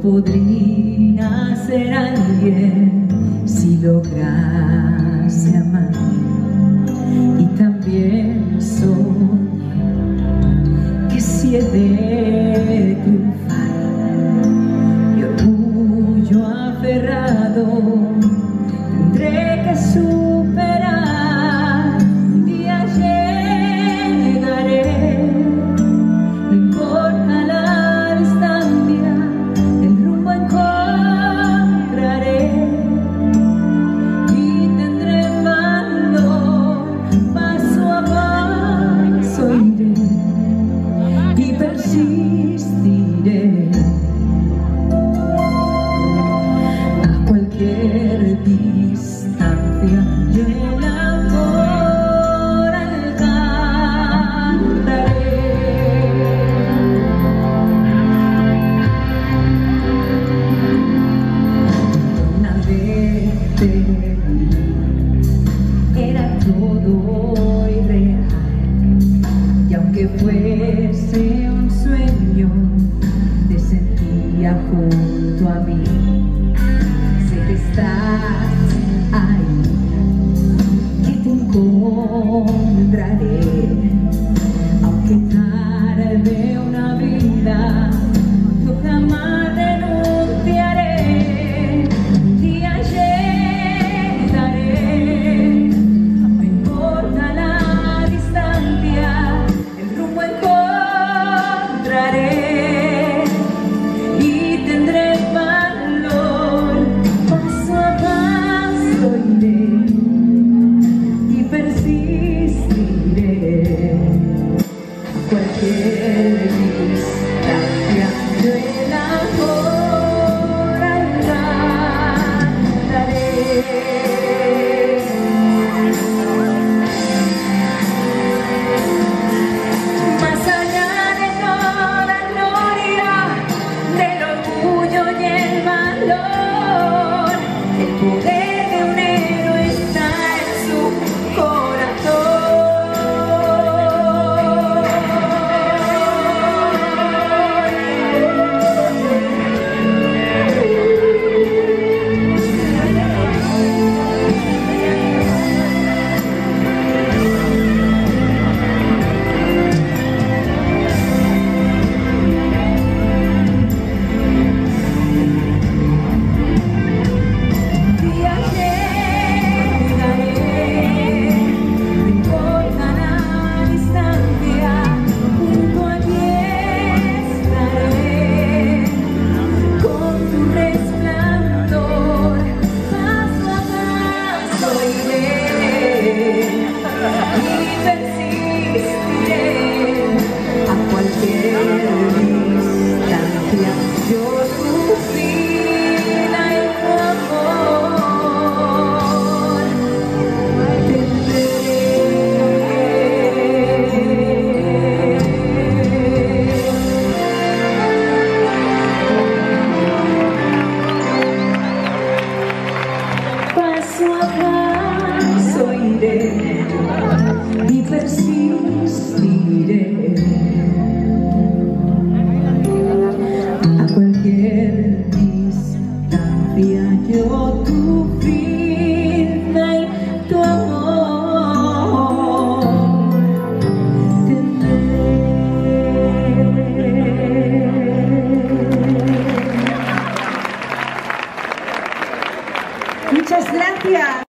podría ser alguien si lograse amar. Y también soñé que si he de triunfar, mi orgullo aferrado tendré que superar. Un día llegaré, no importa la distancia, el rumbo encontraré y tendré valor. Paso a paso iré y persistiré a cualquier distancia, y el amor alcanzaré. Una vez te vi, era todo irreal, y aunque fuese un sueño, te sentía junto a mí. Sé que estás ahí, que te encontraré.